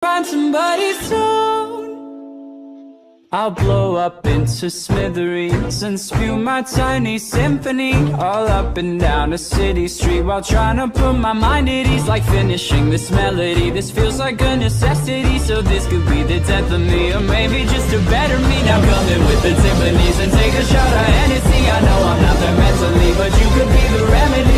Find somebody soon. I'll blow up into smithereens and spew my tiny symphony all up and down a city street, while trying to put my mind at ease, like finishing this melody. This feels like a necessity, so this could be the death of me, or maybe just a better me. Now come in with the timpanis and take a shot of Hennessy. I know I'm not there mentally, but you could be the remedy.